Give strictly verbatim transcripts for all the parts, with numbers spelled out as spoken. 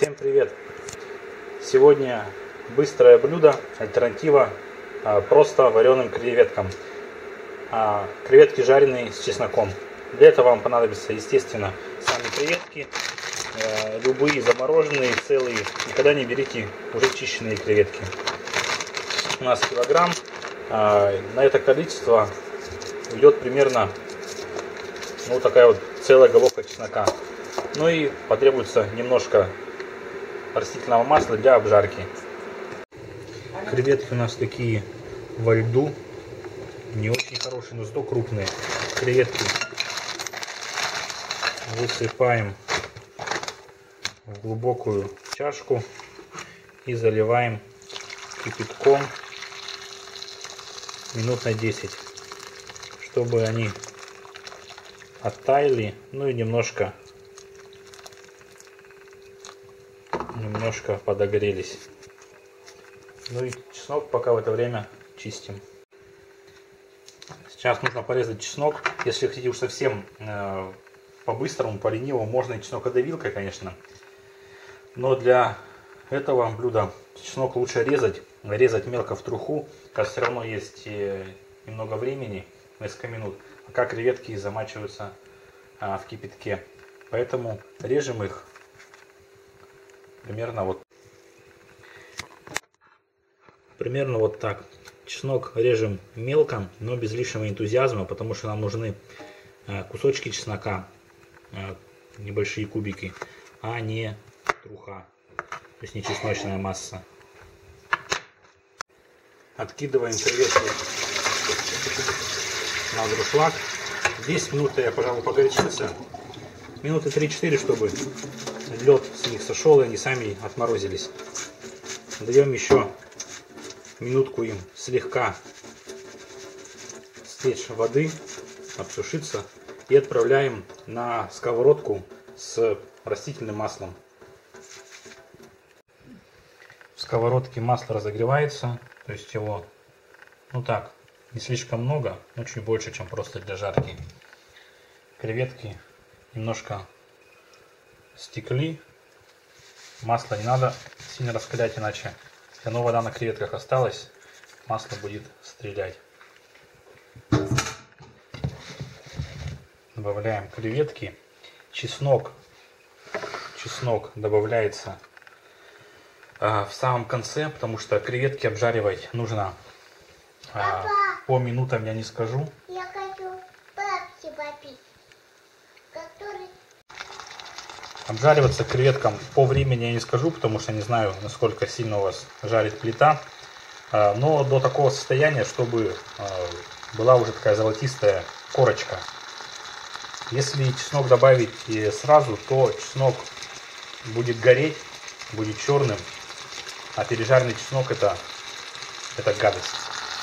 Всем привет! Сегодня быстрое блюдо, альтернатива а, просто вареным креветкам. А, креветки жареные с чесноком. Для этого вам понадобится, естественно, сами креветки, э, любые замороженные, целые. Никогда не берите уже чищенные креветки. У нас килограмм. А, на это количество уйдет примерно ну, такая вот целая головка чеснока. Ну и потребуется немножко растительного масла для обжарки. Креветки у нас такие во льду, не очень хорошие, но зато крупные. Креветки высыпаем в глубокую чашку и заливаем кипятком минут на десять, чтобы они оттаяли, ну и немножко немножко подогрелись. Ну и чеснок пока в это время чистим. Сейчас нужно порезать чеснок. Если хотите уж совсем э, по-быстрому, по-ленивому, можно и чеснокодавилкой, конечно. Но для этого блюда чеснок лучше резать. Резать мелко в труху. Как все равно есть э, немного времени, несколько минут. Пока креветки замачиваются э, в кипятке. Поэтому режем их примерно вот примерно вот так. Чеснок режем мелко, но без лишнего энтузиазма, потому что нам нужны кусочки чеснока, небольшие кубики, а не труха, то есть не чесночная масса. Откидываем креветки на дуршлаг. десять минут я, пожалуй, погорячился. Минуты три-четыре, чтобы лед с них сошел и они сами отморозились. Даем еще минутку им слегка стечь воды, обсушиться, и отправляем на сковородку с растительным маслом. В сковородке масло разогревается, то есть его, ну так, не слишком много, но чуть больше, чем просто для жарки. Креветки немножко стекли. Масло не надо сильно раскалять, иначе если оно вода на креветках осталась, масло будет стрелять. Добавляем креветки. Чеснок. Чеснок добавляется а, в самом конце, потому что креветки обжаривать нужно а, по минутам, я не скажу. Я хочу пепси попить. Который... Обжариваться креветкам по времени я не скажу, потому что не знаю, насколько сильно у вас жарит плита. Но до такого состояния, чтобы была уже такая золотистая корочка. Если чеснок добавить сразу, то чеснок будет гореть, будет черным. А пережаренный чеснок это, это гадость.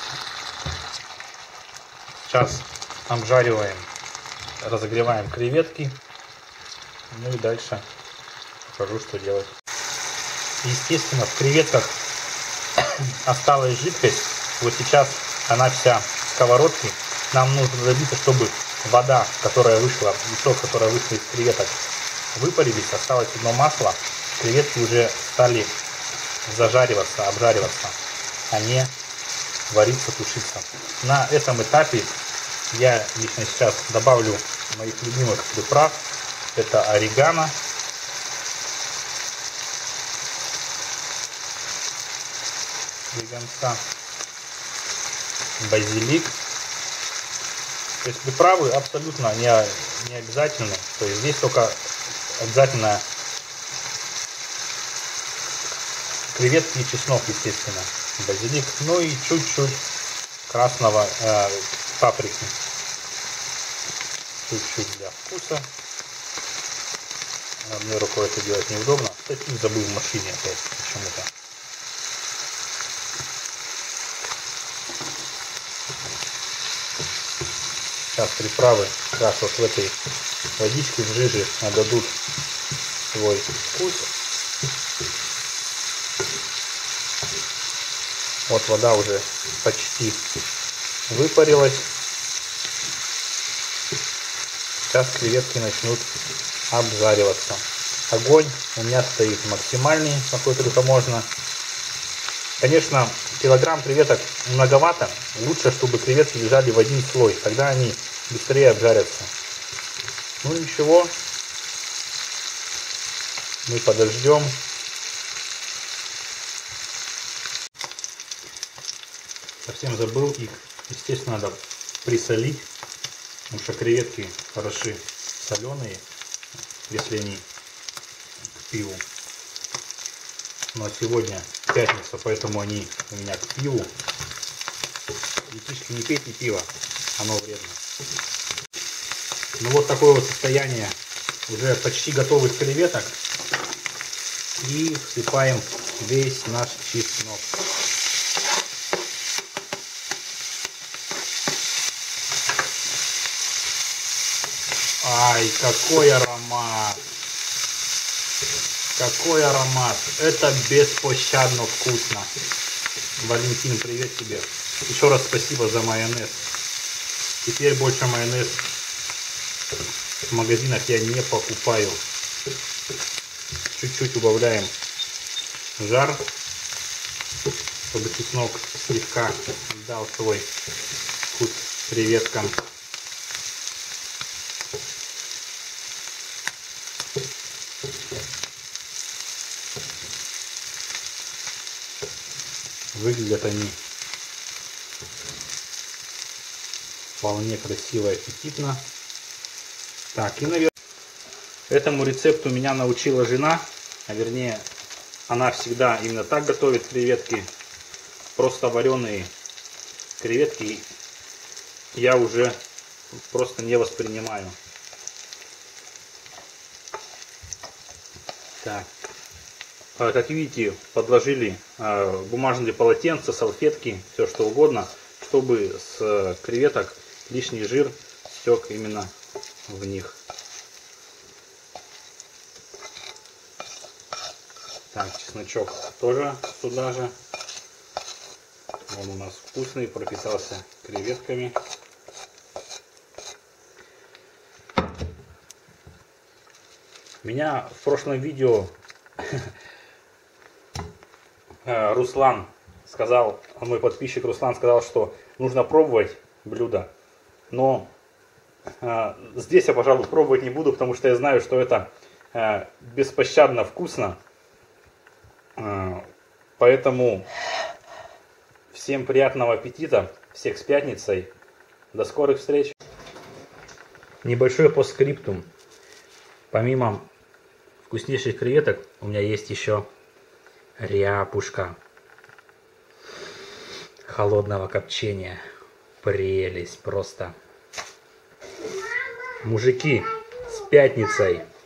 Сейчас обжариваем, разогреваем креветки. Ну и дальше покажу, что делать. Естественно, в креветках осталась жидкость. Вот сейчас она вся в сковородке. Нам нужно добиться, чтобы вода, которая вышла, сок, которая вышла из креветок, выпарились. Осталось одно масло. Креветки уже стали зажариваться, обжариваться, а не вариться, тушиться. На этом этапе я лично сейчас добавлю моих любимых приправ. Это орегано, веганца, базилик. То есть приправы абсолютно не, не обязательны. То есть здесь только обязательно креветки и чеснок, естественно, базилик. Ну и чуть-чуть красного э, паприки. Чуть-чуть для вкуса. Одной рукой это делать неудобно. Кстати, забыл в машине опять почему-то. Сейчас приправы как раз вот в этой водичке, в жиже отдадут свой вкус. Вот вода уже почти выпарилась. Сейчас креветки начнут обжариваться. Огонь у меня стоит максимальный, какой только можно. Конечно, килограмм креветок многовато. Лучше, чтобы креветки лежали в один слой. Тогда они быстрее обжарятся. Ну ничего. Мы подождем. Совсем забыл их. Естественно, надо присолить. Потому что креветки хороши соленые, если они к пиву. Но сегодня пятница, поэтому они у меня к пиву. Детишки, не пейте пиво, оно вредно. Ну вот такое вот состояние уже почти готовых креветок. И всыпаем весь наш чеснок. Ай, какой аромат! Какой аромат! Это беспощадно вкусно. Валентин, привет тебе. Еще раз спасибо за майонез. Теперь больше майонез в магазинах я не покупаю. Чуть-чуть убавляем жар, чтобы чеснок слегка дал свой вкус креветкам. Выглядят они вполне красиво и аппетитно. Так, и, наверное, этому рецепту меня научила жена. А вернее, она всегда именно так готовит креветки. Просто вареные креветки я уже просто не воспринимаю. Так. Как видите, подложили бумажные полотенца, салфетки, все что угодно, чтобы с креветок лишний жир стек именно в них. Так, чесночок тоже сюда же. Он у нас вкусный, пропитался креветками. Меня в прошлом видео Руслан сказал, мой подписчик Руслан сказал, что нужно пробовать блюдо, но э, здесь я, пожалуй, пробовать не буду, потому что я знаю, что это э, беспощадно вкусно, э, поэтому всем приятного аппетита, всех с пятницей, до скорых встреч. Небольшой постскриптум, помимо вкуснейших креветок у меня есть еще ряпушка холодного копчения. Прелесть просто. Мужики, с пятницей!